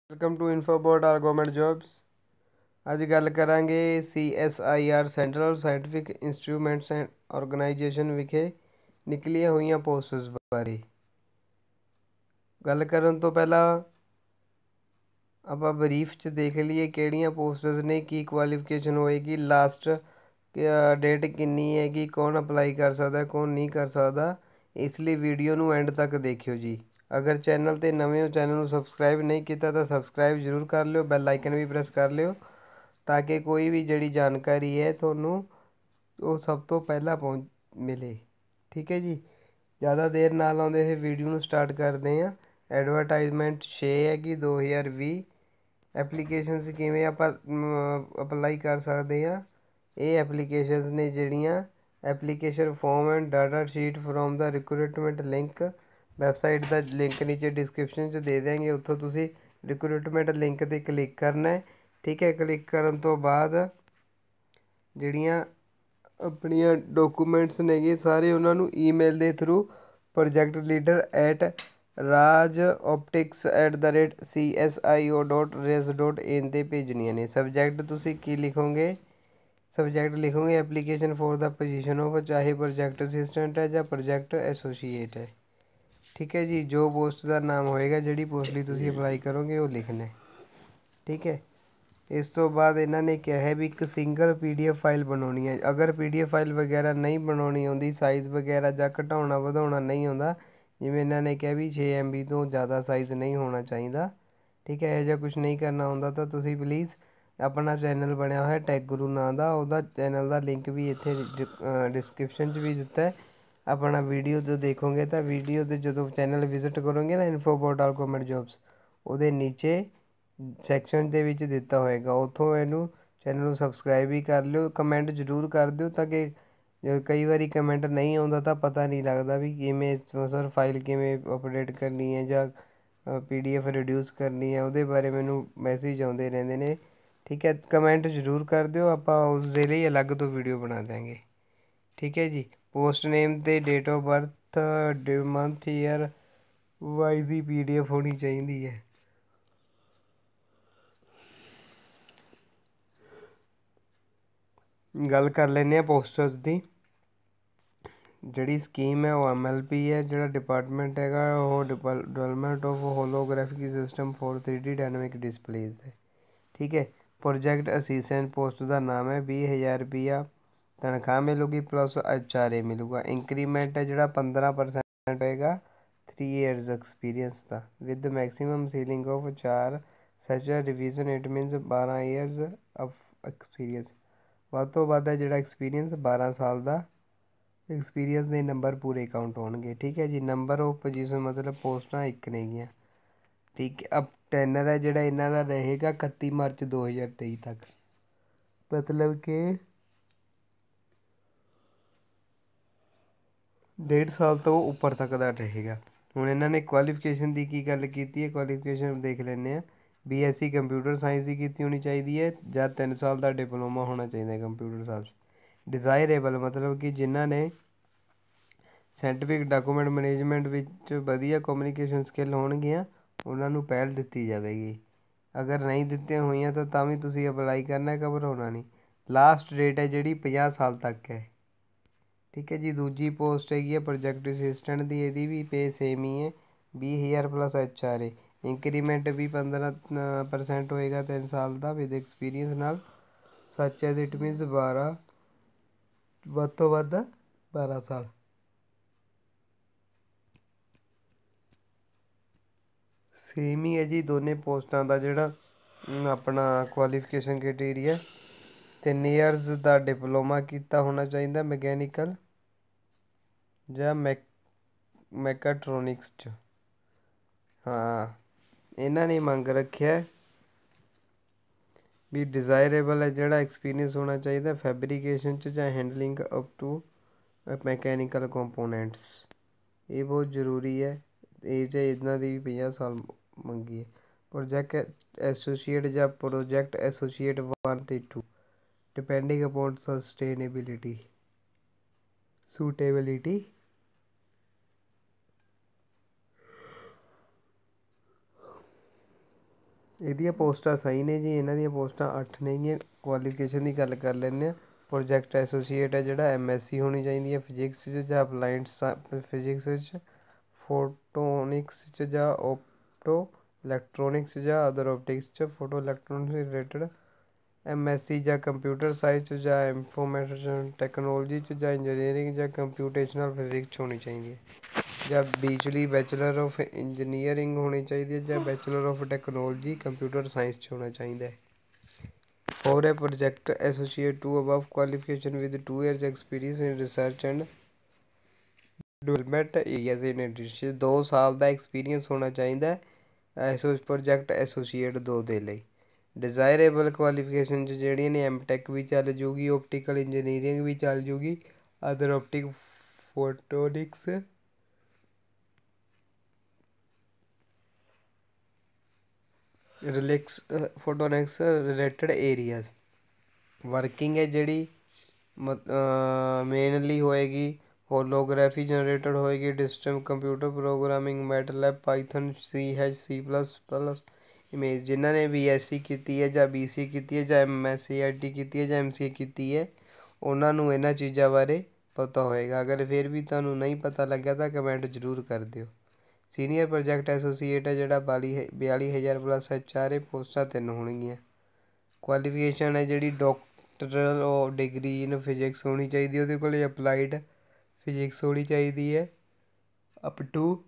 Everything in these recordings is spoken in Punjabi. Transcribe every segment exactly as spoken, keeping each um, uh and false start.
Welcome to info about all government jobs. ਅੱਜ ਗੱਲ ਕਰਾਂਗੇ C S I R central scientific instruments and organisation ਵਿਖੇ ਨਿਕਲੀਆਂ ਹੋਈਆਂ ਪੋਸਟਸ ਬਾਰੇ। ਗੱਲ ਕਰਨ ਤੋਂ ਪਹਿਲਾਂ ਆਪਾਂ ਬਰੀਫ 'ਚ ਦੇਖ ਲਈਏ ਕਿਹੜੀਆਂ ਪੋਸਟਸ ਨੇ, ਕੀ ਕੁਆਲੀਫਿਕੇਸ਼ਨ ਹੋਏਗੀ, ਲਾਸਟ ਡੇਟ ਕਿੰਨੀ ਹੈਗੀ, ਕੌਣ ਅਪਲਾਈ ਕਰ ਸਕਦਾ ਕੌਣ ਨਹੀਂ ਕਰ ਸਕਦਾ। ਇਸ ਲਈ ਵੀਡੀਓ ਨੂੰ ਐਂਡ ਤੱਕ ਦੇਖਿਓ ਜੀ। ਅਗਰ ਚੈਨਲ 'ਤੇ ਨਵੇਂ ਹੋ, ਚੈਨਲ ਨੂੰ ਸਬਸਕ੍ਰਾਈਬ ਨਹੀਂ ਕੀਤਾ ਤਾਂ ਸਬਸਕ੍ਰਾਈਬ ਜ਼ਰੂਰ ਕਰ ਲਿਓ, ਬੈਲ ਆਈਕਨ ਵੀ ਪ੍ਰੈਸ ਕਰ ਲਿਓ ਤਾਂ ਕਿ ਕੋਈ ਵੀ ਜਿਹੜੀ ਜਾਣਕਾਰੀ ਹੈ ਤੁਹਾਨੂੰ ਉਹ ਸਭ ਤੋਂ ਪਹਿਲਾਂ ਪਹੁੰਚ ਮਿਲੇ। ਠੀਕ ਹੈ ਜੀ, ਜ਼ਿਆਦਾ ਦੇਰ ਨਾ ਲਾਉਂਦੇ ਹੋਏ ਵੀਡੀਓ ਨੂੰ ਸਟਾਰਟ ਕਰਦੇ ਹਾਂ। ਐਡਵਰਟਾਈਜ਼ਮੈਂਟ ਛੇ ਹੈਗੀ ਦੋ ਹਜ਼ਾਰ ਵੀਹ। ਐਪਲੀਕੇਸ਼ਨਸ ਕਿਵੇਂ ਆਪਾਂ ਅਪਲਾਈ ਕਰ ਸਕਦੇ ਹਾਂ। ਇਹ ਐਪਲੀਕੇਸ਼ਨਸ ਨੇ ਜਿਹੜੀਆਂ application form and data sheet form ਦਾ ਰਿਕਰੂਟਮੈਂਟ ਲਿੰਕ, ਵੈਬਸਾਈਟ ਦਾ ਲਿੰਕ ਨੀਚੇ ਡਿਸਕ੍ਰਿਪਸ਼ਨ 'ਚ ਦੇ ਦਿਆਂਗੇ, ਉੱਥੋਂ ਤੁਸੀਂ ਰਿਕਰੂਟਮੈਂਟ ਲਿੰਕ 'ਤੇ ਕਲਿੱਕ ਕਰਨਾ ਹੈ। ਠੀਕ ਹੈ, ਕਲਿੱਕ ਕਰਨ ਤੋਂ ਬਾਅਦ ਜਿਹੜੀਆਂ ਆਪਣੀਆਂ ਡਾਕੂਮੈਂਟਸ ਨੇਗੇ ਸਾਰੇ ਉਹਨਾਂ ਨੂੰ ਈਮੇਲ ਦੇ ਥਰੂ ਪ੍ਰੋਜੈਕਟ ਲੀਡਰ ਐਟ ਰਾਜ optics at the rate C S I O dot res dot in 'ਤੇ ਭੇਜਣੀਆਂ ਨੇ। ਸਬਜੈਕਟ ਤੁਸੀਂ ਕੀ ਲਿਖੋਗੇ? ਸਬਜੈਕਟ ਲਿਖੋਗੇ application for the position of, ਚਾਹੇ ਪ੍ਰੋਜੈਕਟ ਅਸਿਸਟੈਂਟ ਹੈ ਜਾਂ ਪ੍ਰੋਜੈਕਟ ਐਸੋਸੀਏਟ ਹੈ। ਠੀਕ ਹੈ ਜੀ, ਜੋ ਪੋਸਟ ਦਾ ਨਾਮ ਹੋਏਗਾ, ਜਿਹੜੀ ਪੋਸਟ ਲਈ ਤੁਸੀਂ ਅਪਲਾਈ ਕਰੋਗੇ ਉਹ ਲਿਖਣਾ। ਠੀਕ ਹੈ, ਇਸ ਤੋਂ ਬਾਅਦ ਇਹਨਾਂ ਨੇ ਕਿਹਾ ਹੈ ਵੀ ਇੱਕ single P D F file ਬਣਾਉਣੀ ਹੈ। ਅਗਰ ਪੀ ਡੀ ਐਫ ਫਾਈਲ ਵਗੈਰਾ ਨਹੀਂ ਬਣਾਉਣੀ ਆਉਂਦੀ, ਸਾਈਜ਼ ਵਗੈਰਾ ਜਾਂ ਘਟਾਉਣਾ ਵਧਾਉਣਾ ਨਹੀਂ ਆਉਂਦਾ, ਜਿਵੇਂ ਇਹਨਾਂ ਨੇ ਕਿਹਾ ਵੀ ਛੇ ਐਮ ਬੀ ਤੋਂ ਜ਼ਿਆਦਾ ਸਾਈਜ਼ ਨਹੀਂ ਹੋਣਾ ਚਾਹੀਦਾ। ਠੀਕ ਹੈ, ਇਹੋ ਜਿਹਾ ਕੁਛ ਨਹੀਂ ਕਰਨਾ ਹੁੰਦਾ ਤਾਂ ਤੁਸੀਂ ਪਲੀਜ਼ ਆਪਣਾ ਚੈਨਲ ਬਣਿਆ ਹੋਇਆ ਟੈਗ ਗੁਰੂ ਨਾਂ ਦਾ, ਉਹਦਾ ਚੈਨਲ ਦਾ ਲਿੰਕ ਵੀ ਇੱਥੇ ਡਿਸਕ੍ਰਿਪਸ਼ਨ 'ਚ ਵੀ ਦਿੱਤਾ ਹੈ। ਆਪਣਾ ਵੀਡੀਓ ਜੋ ਦੇਖੋਗੇ ਤਾਂ ਵੀਡੀਓ ਦੇ ਜਦੋਂ ਚੈਨਲ ਵਿਜ਼ਿਟ ਕਰੋਗੇ ਨਾ info about all government jobs, ਉਹਦੇ ਨੀਚੇ ਸੈਕਸ਼ਨ ਦੇ ਵਿੱਚ ਦਿੱਤਾ ਹੋਏਗਾ, ਉੱਥੋਂ ਇਹਨੂੰ ਚੈਨਲ ਨੂੰ ਸਬਸਕ੍ਰਾਈਬ ਵੀ ਕਰ ਲਿਓ। ਕਮੈਂਟ ਜ਼ਰੂਰ ਕਰ ਦਿਓ ਤਾਂ ਕਿ ਕਈ ਵਾਰੀ ਕਮੈਂਟ ਨਹੀਂ ਆਉਂਦਾ ਤਾਂ ਪਤਾ ਨਹੀਂ ਲੱਗਦਾ ਵੀ ਕਿਵੇਂ ਸਰ ਫਾਈਲ ਕਿਵੇਂ ਅਪਡੇਟ ਕਰਨੀ ਹੈ ਜਾਂ ਪੀ ਡੀ ਐਫ ਰਿਡਿਊਸ ਕਰਨੀ ਹੈ, ਉਹਦੇ ਬਾਰੇ ਮੈਨੂੰ ਮੈਸੇਜ ਆਉਂਦੇ ਰਹਿੰਦੇ ਨੇ। ਠੀਕ ਹੈ, ਕਮੈਂਟ ਜ਼ਰੂਰ ਕਰ ਦਿਓ, ਆਪਾਂ ਉਸ ਦੇ ਲਈ ਅਲੱਗ ਤੋਂ ਵੀਡੀਓ ਬਣਾ ਦਿਆਂਗੇ। ਠੀਕ ਹੈ ਜੀ, ਪੋਸਟ ਨੇਮ ਅਤੇ date of birth, month, year wise ਹੀ ਪੀ ਡੀ ਐਫ ਹੋਣੀ ਚਾਹੀਦੀ ਹੈ। ਗੱਲ ਕਰ ਲੈਂਦੇ ਹਾਂ ਪੋਸਟਰਸ ਦੀ। ਜਿਹੜੀ ਸਕੀਮ ਹੈ ਉਹ ਐਮ ਐਲ ਪੀ ਹੈ, ਜਿਹੜਾ ਡਿਪਾਰਟਮੈਂਟ ਹੈਗਾ ਉਹ development of holographic system for three D dynamic displays ਹੈ। ਠੀਕ ਹੈ, ਪ੍ਰੋਜੈਕਟ ਅਸਿਸਟੈਂਟ ਪੋਸਟ ਦਾ ਨਾਮ ਹੈ, ਵੀਹ ਹਜ਼ਾਰ ਰੁਪਈਆ ਤਨਖਾਹ ਮਿਲੂਗੀ ਪਲੱਸ ਐਚ ਆਰ ਏ ਮਿਲੂਗਾ। ਇੰਕਰੀਮੈਂਟ ਹੈ ਜਿਹੜਾ ਪੰਦਰਾਂ ਪਰਸੈਂਟ ਹੋਏਗਾ ਥ੍ਰੀ ਈਅਰਸ ਐਕਸਪੀਰੀਅੰਸ ਦਾ, ਵਿਦ ਮੈਕਸੀਮਮ ਸੀਲਿੰਗ ਆਫ ਚਾਰ ਸੱਚ ਰਿਵੀਜ਼ਨ ਇਟ ਮੀਨਸ ਬਾਰ੍ਹਾਂ ਈਅਰਸ ਆਫ ਐਕਸਪੀਰੀਅੰਸ। ਵੱਧ ਤੋਂ ਵੱਧ ਹੈ ਜਿਹੜਾ ਐਕਸਪੀਰੀਅੰਸ ਬਾਰ੍ਹਾਂ ਸਾਲ ਦਾ ਐਕਸਪੀਰੀਅੰਸ ਦੇ ਨੰਬਰ ਪੂਰੇ ਕਾਊਂਟ ਹੋਣਗੇ। ਠੀਕ ਹੈ ਜੀ, ਨੰਬਰ ਆਫ ਪੋਜੀਸ਼ਨ ਮਤਲਬ ਪੋਸਟਾਂ ਇੱਕ ਨੇਗੀਆਂ। ਠੀਕ ਹੈ, ਅਬ ਟੈਨਰ ਹੈ ਜਿਹੜਾ ਇਹਨਾਂ ਦਾ ਰਹੇਗਾ ਇਕੱਤੀ ਮਾਰਚ ਦੋ ਹਜ਼ਾਰ ਤੇਈ ਤੱਕ, ਮਤਲਬ ਕਿ ਡੇਢ ਸਾਲ ਤੋਂ ਉੱਪਰ ਤੱਕ ਦਾ ਰਹੇਗਾ। ਹੁਣ ਇਹਨਾਂ ਨੇ ਕੁਆਲੀਫਿਕੇਸ਼ਨ ਦੀ ਕੀ ਗੱਲ ਕੀਤੀ ਹੈ, ਕੁਆਲੀਫਿਕੇਸ਼ਨ ਦੇਖ ਲੈਂਦੇ ਹਾਂ। B S C computer science ਦੀ ਕੀਤੀ ਹੋਣੀ ਚਾਹੀਦੀ ਹੈ ਜਾਂ ਤਿੰਨ ਸਾਲ ਦਾ ਡਿਪਲੋਮਾ ਹੋਣਾ ਚਾਹੀਦਾ ਹੈ ਕੰਪਿਊਟਰ ਸਾਇੰਸ। ਡਿਜ਼ਾਇਰੇਬਲ ਮਤਲਬ ਕਿ ਜਿਨ੍ਹਾਂ ਨੇ ਸਾਇੰਟੀਫਿਕ ਡਾਕੂਮੈਂਟ ਮੈਨੇਜਮੈਂਟ ਵਿੱਚ ਵਧੀਆ ਕਮਿਊਨੀਕੇਸ਼ਨ ਸਕਿੱਲ ਹੋਣਗੀਆਂ ਉਹਨਾਂ ਨੂੰ ਪਹਿਲ ਦਿੱਤੀ ਜਾਵੇਗੀ। ਅਗਰ ਨਹੀਂ ਦਿੱਤੀਆਂ ਹੋਈਆਂ ਤਾਂ ਤਾਂ ਵੀ ਤੁਸੀਂ ਅਪਲਾਈ ਕਰਨਾ, ਘਬਰਾਉਣਾ ਨਹੀਂ। ਲਾਸਟ ਡੇਟ ਹੈ ਜਿਹੜੀ ਪੰਜਾਹ ਸਾਲ ਤੱਕ ਹੈ। ਠੀਕ ਹੈ ਜੀ, ਦੂਜੀ ਪੋਸਟ ਹੈਗੀ ਹੈ ਪ੍ਰੋਜੈਕਟ ਅਸਿਸਟੈਂਟ ਦੀ, ਇਹਦੀ ਵੀ ਪੇ ਸੇਮ ਹੀ ਹੈ, ਵੀਹ ਹਜ਼ਾਰ plus H R A. Increment ਵੀ ਪੰਦਰਾਂ ਪਰਸੈਂਟ ਹੋਏਗਾ ਤਿੰਨ ਸਾਲ ਦਾ ਵਿਦ ਐਕਸਪੀਰੀਅੰਸ ਨਾਲ, ਸੱਚ ਐਜ਼ ਇਟ ਮੀਨਸ ਬਾਰ੍ਹਾਂ, ਵੱਧ ਤੋਂ ਵੱਧ ਬਾਰ੍ਹਾਂ ਸਾਲ। ਸੇਮ ਹੀ ਹੈ ਜੀ ਦੋਨੇ ਪੋਸਟਾਂ ਦਾ ਜਿਹੜਾ ਆਪਣਾ ਕੁਆਲੀਫਿਕੇਸ਼ਨ ਕ੍ਰਾਈਟੇਰੀਆ, ਤਿੰਨ ਈਅਰਸ ਦਾ ਡਿਪਲੋਮਾ ਕੀਤਾ ਹੋਣਾ ਚਾਹੀਦਾ ਮਕੈਨੀਕਲ ਜਾਂ ਮੈਕ ਮੈਕਾਟ੍ਰੋਨਿਕਸ 'ਚ। ਹਾਂ, ਇਹਨਾਂ ਨੇ ਮੰਗ ਰੱਖਿਆ ਵੀ ਡਿਜ਼ਾਇਰੇਬਲ ਹੈ ਜਿਹੜਾ ਐਕਸਪੀਰੀਅੰਸ ਹੋਣਾ ਚਾਹੀਦਾ ਫੈਬਰੀਕੇਸ਼ਨ 'ਚ ਜਾਂ handling up to mechanical components. ਇਹ ਬਹੁਤ ਜ਼ਰੂਰੀ ਹੈ। ਏਜ ਹੈ ਇਹਨਾਂ ਦੀ ਵੀ ਪੰਜਾਹ ਸਾਲ ਮੰਗੀ ਹੈ। ਪ੍ਰੋਜੈਕਟ ਐਸੋਸੀਏਟ ਜਾਂ ਪ੍ਰੋਜੈਕਟ ਐਸੋਸੀਏਟ ਵਨ ਅਤੇ two depending upon sustainability suitability. ਇਹਦੀਆਂ ਪੋਸਟਾਂ ਸਹੀ ਨੇ ਜੀ, ਇਹਨਾਂ ਦੀਆਂ ਪੋਸਟਾਂ ਅੱਠ ਨੇਗੀਆਂ। ਕੁਆਲੀਫਿਕੇਸ਼ਨ ਦੀ ਗੱਲ ਕਰ ਲੈਂਦੇ ਹਾਂ। ਪ੍ਰੋਜੈਕਟ ਐਸੋਸੀਏਟ ਹੈ ਜਿਹੜਾ ਐਮ ਐਸ ਸੀ ਹੋਣੀ ਚਾਹੀਦੀ ਹੈ ਫਿਜ਼ਿਕਸ 'ਚ ਜਾਂ ਅਪਲਾਈਡ ਫਿਜ਼ਿਕਸ 'ਚ, ਫੋਟੋਨਿਕਸ 'ਚ ਜਾਂ ਓਪਟੋ ਇਲੈਕਟ੍ਰੋਨਿਕਸ ਜਾਂ ਅਦਰ ਓਪਟਿਕਸ 'ਚ, photo electronics related M S C ਜਾਂ ਕੰਪਿਊਟਰ ਸਾਇੰਸ 'ਚ ਜਾਂ ਇਨਫੋਰਮੇਸ਼ਨ ਟੈਕਨੋਲੋਜੀ 'ਚ ਜਾਂ ਇੰਜੀਨੀਅਰਿੰਗ ਜਾਂ ਕੰਪਿਊਟੇਸ਼ਨਲ ਫਿਜ਼ਿਕਸ 'ਚ ਹੋਣੀ ਚਾਹੀਦੀ ਹੈ, ਜਾਂ ਬਿਜਲੀ ਬੈਚਲਰ ਆਫ ਇੰਜੀਨੀਅਰਿੰਗ ਹੋਣੀ ਚਾਹੀਦੀ ਹੈ, ਜਾਂ bachelor of technology computer science 'ਚ ਹੋਣਾ ਚਾਹੀਦਾ ਹੈ। For a project associate to above qualification with two years experience in research and development areas in addition ਦੋ ਸਾਲ ਦਾ ਐਕਸਪੀਰੀਅੰਸ ਹੋਣਾ ਚਾਹੀਦਾ ਹੈ ਐਸੋ ਪ੍ਰੋਜੈਕਟ ਐਸੋਸੀਏਟ ਦੋ ਦੇ ਲਈ। ਡਿਜ਼ਾਇਰੇਬਲ ਕੁਆਲੀਫਿਕੇਸ਼ਨ 'ਚ ਜਿਹੜੀਆਂ ਨੇ ਐਮ ਟੈਕ ਵੀ ਚੱਲ ਜੂਗੀ, ਓਪਟੀਕਲ ਇੰਜੀਨੀਅਰਿੰਗ ਵੀ ਚੱਲ ਜੂਗੀ, other optic photonics relax photonics related areas. Working ਹੈ ਜਿਹੜੀ ਮੇਨਲੀ ਹੋਏਗੀ ਹੋਲੋਗ੍ਰਾਫੀ ਜਨਰੇਟਡ ਹੋਏਗੀ, system computer programming, MATLAB, Python, C hash, C plus plus image. ਜਿਨ੍ਹਾਂ ਨੇ ਬੀ ਐਸ ਸੀ ਕੀਤੀ ਹੈ ਜਾਂ ਬੀ ਸੀ ਕੀਤੀ ਹੈ ਜਾਂ M S C I T ਕੀਤੀ ਹੈ ਜਾਂ ਐਮ ਸੀ ਏ ਕੀਤੀ ਹੈ, ਉਹਨਾਂ ਨੂੰ ਇਹਨਾਂ ਚੀਜ਼ਾਂ ਬਾਰੇ ਪਤਾ ਹੋਏਗਾ। ਅਗਰ ਫਿਰ ਵੀ ਤੁਹਾਨੂੰ ਨਹੀਂ ਪਤਾ ਲੱਗਿਆ ਤਾਂ ਕਮੈਂਟ ਜ਼ਰੂਰ ਕਰ ਦਿਓ। ਸੀਨੀਅਰ ਪ੍ਰੋਜੈਕਟ ਐਸੋਸੀਏਟ ਹੈ ਜਿਹੜਾ ਬਾਲੀ ਬਿਆਲੀ ਹਜ਼ਾਰ ਪਲੱਸ ਐਚ ਆਰ ਏ, ਪੋਸਟਾਂ ਤਿੰਨ ਹੋਣਗੀਆਂ। ਕੁਆਲੀਫਿਕੇਸ਼ਨ ਹੈ ਜਿਹੜੀ ਡਾਕਟਰਲ ਉਹ ਡਿਗਰੀ ਇਨ ਫਿਜ਼ਿਕਸ ਹੋਣੀ ਚਾਹੀਦੀ, ਉਹਦੇ ਕੋਲ ਅਪਲਾਈਡ ਫਿਜ਼ਿਕਸ ਹੋਣੀ ਚਾਹੀਦੀ ਹੈ ਅਪ ਟੂ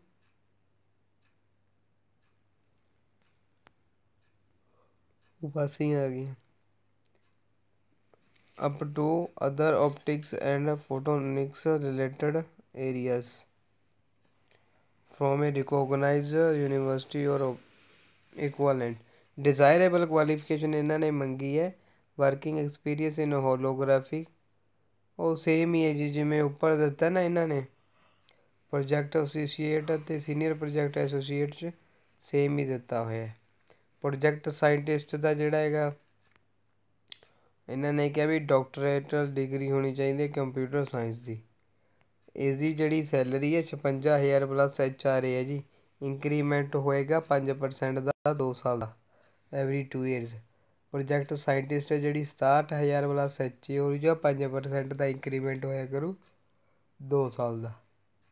ਪਾਸਿੰਗ ਆ ਗਈ up to other optics and photonics related areas from a recognized university or equivalent. ਡਿਜ਼ਾਇਰੇਬਲ qualification ਇਹਨਾਂ ਨੇ ਮੰਗੀ ਹੈ ਵਰਕਿੰਗ ਐਕਸਪੀਰੀਅੰਸ ਇਨ ਹੋਲੋਗ੍ਰਾਫੀ, ਉਹ ਸੇਮ ਹੀ ਹੈ ਜੀ ਜਿਵੇਂ ਉੱਪਰ ਦਿੱਤਾ ਨਾ ਇਹਨਾਂ ਨੇ ਪ੍ਰੋਜੈਕਟ ਐਸੋਸੀਏਟ ਅਤੇ ਸੀਨੀਅਰ ਪ੍ਰੋਜੈਕਟ ਐਸੋਸੀਏਟ 'ਚ ਸੇਮ ਹੀ ਦਿੱਤਾ ਹੋਇਆ ਹੈ। ਪ੍ਰੋਜੈਕਟ ਸਾਇੰਟਿਸਟ ਦਾ ਜਿਹੜਾ ਹੈਗਾ ਇਹਨਾਂ ਨੇ ਕਿਹਾ ਵੀ ਡਾਕਟਰੇਟਲ ਡਿਗਰੀ ਹੋਣੀ ਚਾਹੀਦੀ ਹੈ ਕੰਪਿਊਟਰ ਸਾਇੰਸ ਦੀ। ਇਸ ਦੀ ਜਿਹੜੀ ਸੈਲਰੀ ਹੈ ਛਪੰਜਾ ਹਜ਼ਾਰ ਪਲੱਸ ਐਚ ਆਰ ਏ ਹੈ ਜੀ। ਇੰਕਰੀਮੈਂਟ ਹੋਏਗਾ ਪੰਜ ਪਰਸੈਂਟ ਦਾ ਦੋ ਸਾਲ ਦਾ every two years. Project scientist ਹੈ ਜਿਹੜੀ ਸਤਾਹਠ ਹਜ਼ਾਰ ਪਲੱਸ ਐਚ ਏ ਹੋ ਜਾਂ ਪੰਜ ਪਰਸੈਂਟ ਦਾ ਇੰਕਰੀਮੈਂਟ ਹੋਇਆ ਕਰੂ ਦੋ ਸਾਲ ਦਾ।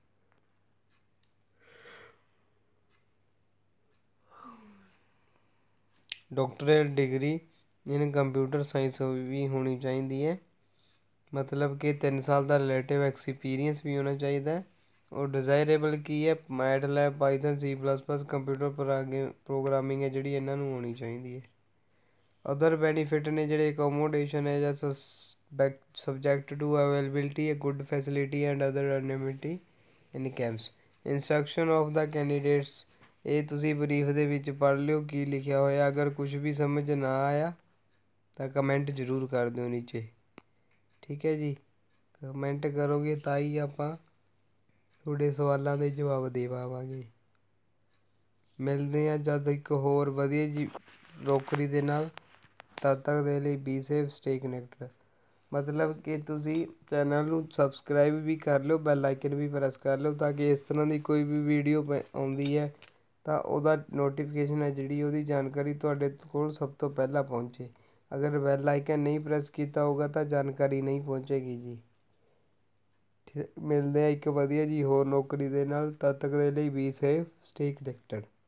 Doctorate degree in computer science ਵੀ ਹੋਣੀ ਚਾਹੀਦੀ ਹੈ, ਮਤਲਬ ਕਿ ਤਿੰਨ ਸਾਲ ਦਾ ਰਿਲੇਟਿਵ ਐਕਸਪੀਰੀਅੰਸ ਵੀ ਹੋਣਾ ਚਾਹੀਦਾ ਹੈ। ਔਰ ਡਿਜ਼ਾਇਰੇਬਲ ਕੀ ਹੈ MATLAB, Python, C plus plus computer programming ਹੈ ਜਿਹੜੀ ਇਹਨਾਂ ਨੂੰ ਹੋਣੀ ਚਾਹੀਦੀ ਹੈ। ਅਦਰ ਬੈਨੀਫਿਟ ਨੇ ਜਿਹੜੇ ਅਕੋਮੋਡੇਸ਼ਨ ਹੈ ਜਾਂ ਸਬਜੈਕਟ ਟੂ ਅਵੇਲੇਬਿਲਿਟੀ ਹੈ good facility and other amenity in campus. Instruction of ਦਾ ਕੈਂਡੀਡੇਟਸ, ਇਹ ਤੁਸੀਂ ਬਰੀਫ ਦੇ ਵਿੱਚ ਪੜ੍ਹ ਲਿਓ ਕੀ ਲਿਖਿਆ ਹੋਇਆ। ਅਗਰ ਕੁਝ ਵੀ ਸਮਝ ਨਾ ਆਇਆ ਤਾਂ ਕਮੈਂਟ ਜ਼ਰੂਰ ਕਰ ਦਿਓ ਨੀਚੇ, ਠੀਕ ਹੈ ਜੀ। ਕਮੈਂਟ ਕਰੋਗੇ ਤਾਂ ਹੀ ਆਪਾਂ ਤੁਹਾਡੇ ਸਵਾਲਾਂ ਦੇ ਜਵਾਬ ਦੇ ਪਾਵਾਂਗੇ। ਮਿਲਦੇ ਹਾਂ ਜਦ ਇੱਕ ਹੋਰ ਵਧੀਆ ਜੀ ਨੌਕਰੀ ਦੇ ਨਾਲ, ਤਦ ਤੱਕ ਦੇ ਲਈ ਬੀ ਸੇਫ, ਸਟੇ ਕਨੈਕਟਡ। ਮਤਲਬ ਕਿ ਤੁਸੀਂ ਚੈਨਲ ਨੂੰ ਸਬਸਕ੍ਰਾਈਬ ਵੀ ਕਰ ਲਿਓ, ਬੈਲ ਆਈਕਨ ਵੀ ਪ੍ਰੈਸ ਕਰ ਲਿਓ ਤਾਂ ਕਿ ਇਸ ਤਰ੍ਹਾਂ ਦੀ ਕੋਈ ਵੀ ਵੀਡੀਓ ਆਉਂਦੀ ਹੈ ਤਾਂ ਉਹਦਾ ਨੋਟੀਫਿਕੇਸ਼ਨ ਹੈ ਜਿਹੜੀ ਉਹਦੀ ਜਾਣਕਾਰੀ ਤੁਹਾਡੇ ਕੋਲ ਸਭ ਤੋਂ ਪਹਿਲਾਂ ਪਹੁੰਚੇ। ਅਗਰ ਬੈਲ ਆਈਕਨ ਨਹੀਂ ਪ੍ਰੈਸ ਕੀਤਾ ਹੋਊਗਾ ਤਾਂ ਜਾਣਕਾਰੀ ਨਹੀਂ ਪਹੁੰਚੇਗੀ ਜੀ। ਮਿਲਦੇ ਆ ਇੱਕ ਵਧੀਆ ਜੀ ਹੋਰ ਨੌਕਰੀ ਦੇ ਨਾਲ, ਤਦ ਤੱਕ ਦੇ ਲਈ ਬੀ ਸੇਫ, ਸਟੇ ਕਨੈਕਟਡ।